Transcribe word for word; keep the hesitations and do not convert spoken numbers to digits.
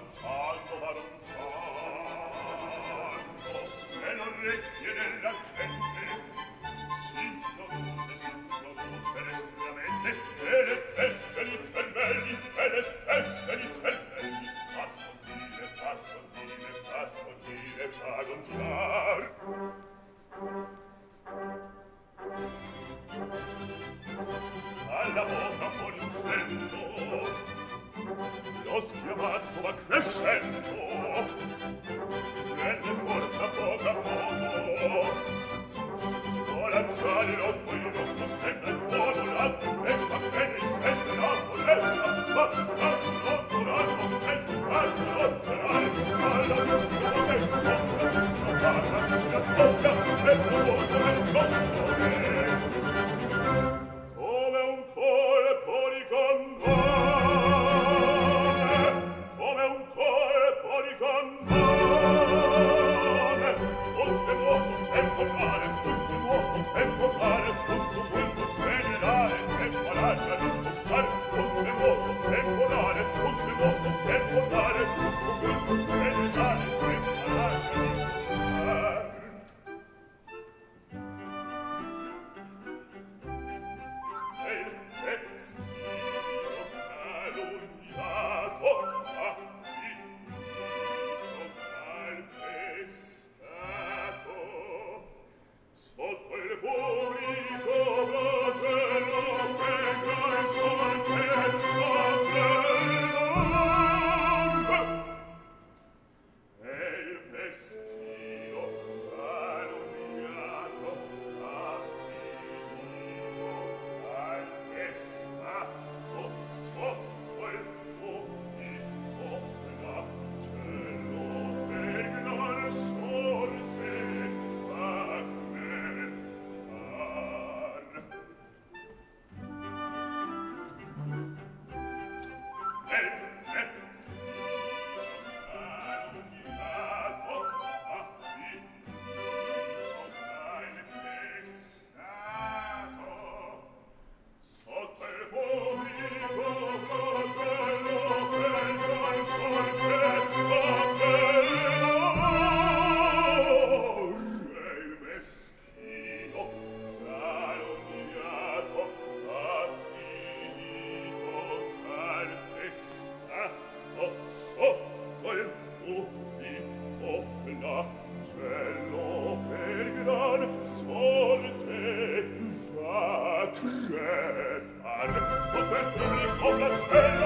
valzando, valzando, nelle orecchie della gente si introduce, si introduce restriamente, e le teste di cervelli, e le teste di cervelli, fa stordire, fa stordire, fa stordire, fa gonfiar. Alla bocca fuori uscendo, lo schiamazzo va crescendo, prende forza poco a poco, coraggio lo poi non costenda il fuoco, la tempesta bene sente la molesta, ma che scatto non durare, non tempo caldo non durare, alla luce che sconda si propaga, si attoglia, e provoca l'esplosione. Come un colpo di cannone, come un colpo di cannone, tutto nuovo temporale, tutto nuovo temporale, tutto quinto generale, temporale, temporale, tutto nuovo temporale, tutto nuovo temporale, tutto quinto generale, temporale, temporale. Sotto il pubblico flagello venga il sol che avvena. E il vestito calunniato ha finito al stato sotto il pubblico flagello venga il sol che cielo per gran sorte fa crepar, o per pubblico